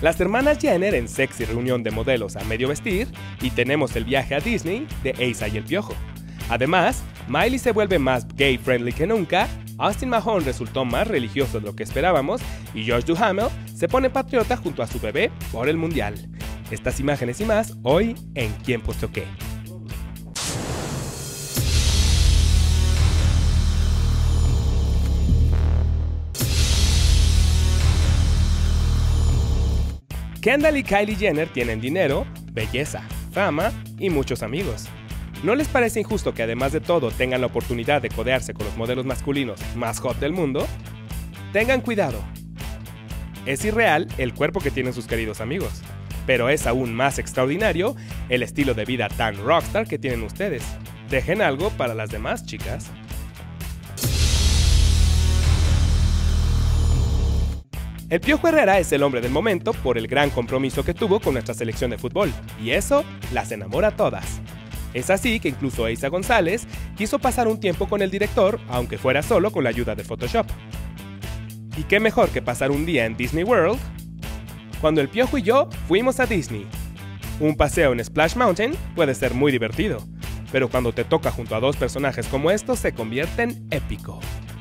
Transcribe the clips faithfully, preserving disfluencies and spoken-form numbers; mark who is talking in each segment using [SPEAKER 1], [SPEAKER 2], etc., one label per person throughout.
[SPEAKER 1] las hermanas Jenner en sexy reunión de modelos a medio vestir, y tenemos el viaje a Disney de Asa y el Piojo. Además, Miley se vuelve más gay-friendly que nunca, Austin Mahone resultó más religioso de lo que esperábamos, y Josh Duhamel se pone patriota junto a su bebé por el Mundial. Estas imágenes y más, hoy en ¿Quién Posteó Qué? Kendall y Kylie Jenner tienen dinero, belleza, fama y muchos amigos. ¿No les parece injusto que además de todo tengan la oportunidad de codearse con los modelos masculinos más hot del mundo? Tengan cuidado. Es irreal el cuerpo que tienen sus queridos amigos, pero es aún más extraordinario el estilo de vida tan rockstar que tienen ustedes. Dejen algo para las demás chicas. El Piojo Herrera es el hombre del momento por el gran compromiso que tuvo con nuestra selección de fútbol, y eso las enamora a todas. Es así que incluso Eiza González quiso pasar un tiempo con el director, aunque fuera solo con la ayuda de Photoshop. ¿Y qué mejor que pasar un día en Disney World? Cuando el Piojo y yo fuimos a Disney. Un paseo en Splash Mountain puede ser muy divertido, pero cuando te toca junto a dos personajes como estos se convierte en épico.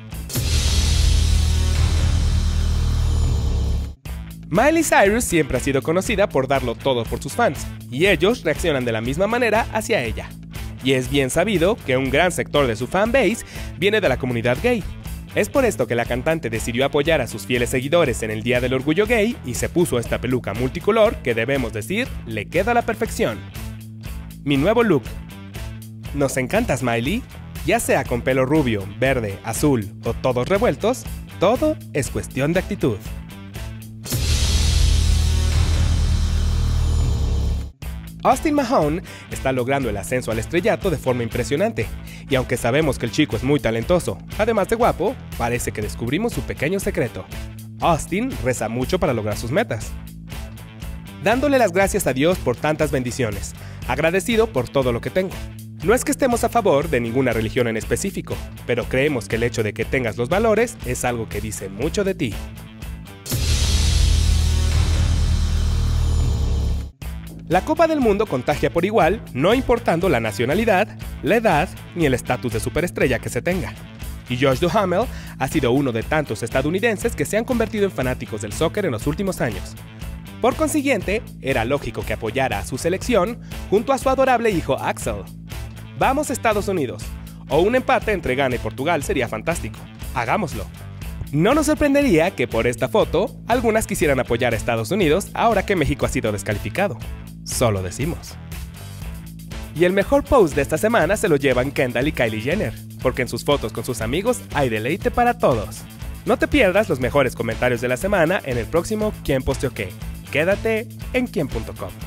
[SPEAKER 1] Miley Cyrus siempre ha sido conocida por darlo todo por sus fans, y ellos reaccionan de la misma manera hacia ella. Y es bien sabido que un gran sector de su fanbase viene de la comunidad gay. Es por esto que la cantante decidió apoyar a sus fieles seguidores en el Día del Orgullo Gay y se puso esta peluca multicolor que debemos decir le queda a la perfección. Mi nuevo look. ¿Nos encantas, Miley? Ya sea con pelo rubio, verde, azul o todos revueltos, todo es cuestión de actitud. Austin Mahone está logrando el ascenso al estrellato de forma impresionante, y aunque sabemos que el chico es muy talentoso, además de guapo, parece que descubrimos su pequeño secreto. Austin reza mucho para lograr sus metas. Dándole las gracias a Dios por tantas bendiciones, agradecido por todo lo que tengo. No es que estemos a favor de ninguna religión en específico, pero creemos que el hecho de que tengas los valores es algo que dice mucho de ti. La Copa del Mundo contagia por igual, no importando la nacionalidad, la edad ni el estatus de superestrella que se tenga. Y Josh Duhamel ha sido uno de tantos estadounidenses que se han convertido en fanáticos del soccer en los últimos años. Por consiguiente, era lógico que apoyara a su selección junto a su adorable hijo Axel. Vamos Estados Unidos, o un empate entre Ghana y Portugal sería fantástico. Hagámoslo. No nos sorprendería que por esta foto, algunas quisieran apoyar a Estados Unidos ahora que México ha sido descalificado. Solo decimos. Y el mejor post de esta semana se lo llevan Kendall y Kylie Jenner, porque en sus fotos con sus amigos hay deleite para todos. No te pierdas los mejores comentarios de la semana en el próximo ¿Quién Posteó Qué? Quédate en quien punto com.